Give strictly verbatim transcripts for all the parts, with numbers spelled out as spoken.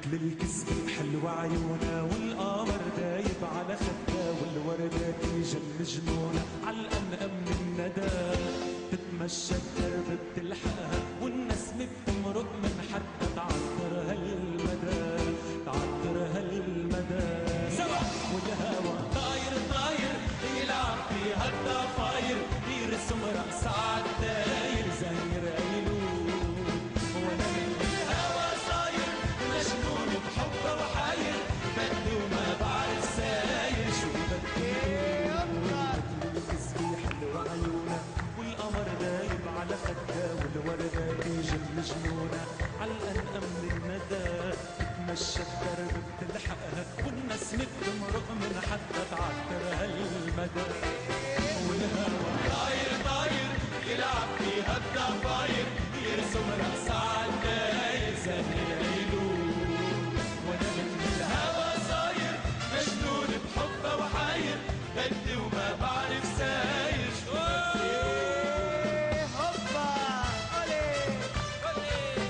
مثل الكذب حلو عيونا والقمر دايب على خدها والوردة تيجن جنونها عالأنقم من الندى تتمشى الدرب بتلحقها والنسمة بتمرق من حتى تعطر هالمدى تعطر هالمدى سوا والهوا طاير طاير يلعب في هالضفاير يرسم رقص عالداير زهير أيلول وانا من الهوا صاير مجنون بحبه وحاير بدي وما بعرف ساير شو بدي الكذب حلو عيونه والقمر دايب على خدها والوردة تيجن جنونها عالأنقم من الندى تتمشى الدرب بتلحقها والنسمة بتمرق من حتى تعطر هالمدى والهوا طاير طاير يلعب فيها الضفاير يرسم رقص عالداير زهير أيلول وانا من الهوا صاير مجنون بحبه وحاير بدي وما بعرف ساير شو بدي هوبا أولي أولي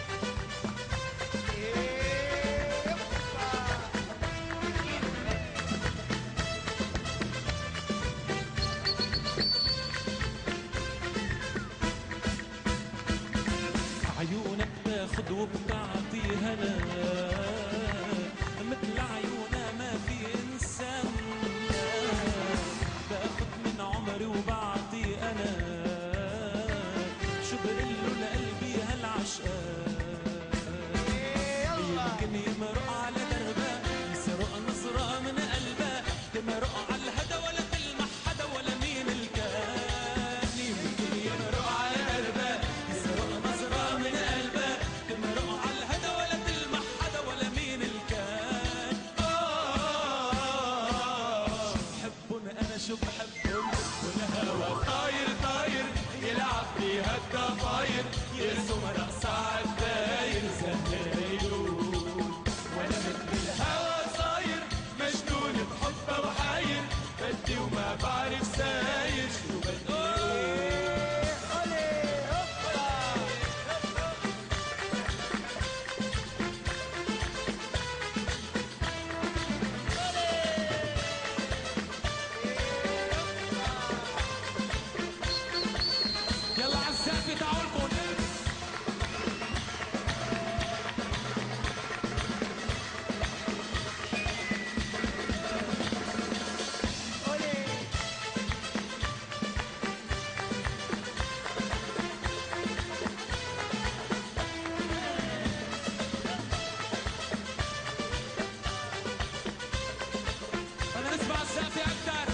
عيونك تاخد وبتعطي هنا مثل عيونها ما في انسان باخد من عمري وبعطي انا شو بقله لقلبي هالعشقان يمكن يمرق على دربه يسرق نظره من قلبه تمرق على الهدى ولا تلمح حدا ولا مين الكان يمكن يمرق على دربه يسرق نظره من قلبه تمرق على الهدى ولا تلمح حدا ولا مين الكان آه شو بحبن انا شو بحبن والهوا طاير طاير يلعب فيها الضفاير يرسم رقص عالداير زهير أيلول وانا مثل الهوا صاير مجنون بحبه وحاير بدي وما بعرف ساير شو بدي أولي هوبا يلا عالزافي تعالوا لكم أولي بدنا نسمع الزافي اكثر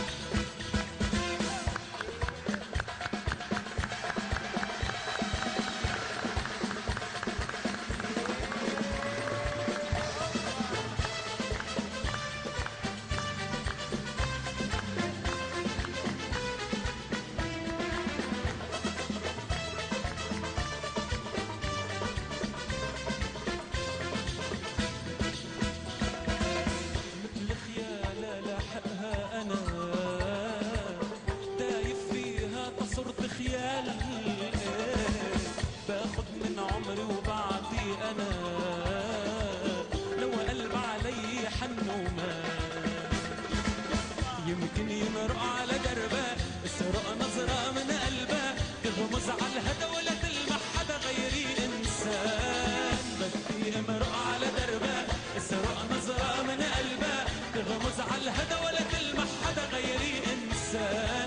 مثل خيالة لاحقها أنا دايف فيها تصرت خيال باخد من عمري وبعطي أنا لو قلب علي حن ومال يمكن يمرق على دربه اسرق نظرة من قلبه تغمز على الهدى ولا تلمح حدا غيري إنسان بدي امرق على دربه اسرق نظرة من قلبه تغمز على الهدى ولا تلمح حدا غيري إنسان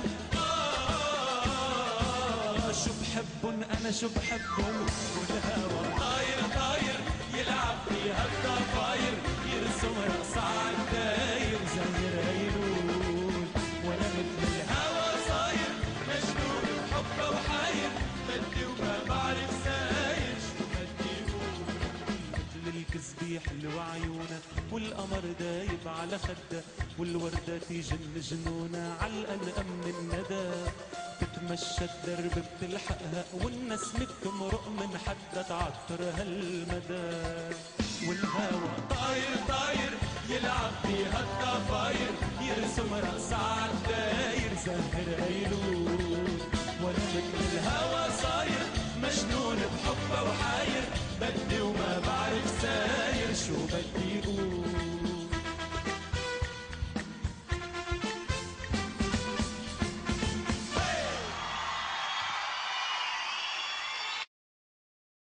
آه شو بحبن أنا شو بحبن والهوا طاير طاير يلعب فيها الضفاير يرسم رقص عالداير زهير أيلول وانا مثل الهوا صاير مجنون بحبه وحاير بدي وما بعرف ساير شو بدي قول مثل الكذب حلو عيونه والقمر دايب على خده والوردة تيجن جنونها عالأنقم من الندى تتمشى الدرب بتلحقها والنسمة بتمرق من حتى تعطر هالمدى والهوا طاير طاير يلعب فيها الضفاير يرسم رقص عالداير زهر أيلول وانا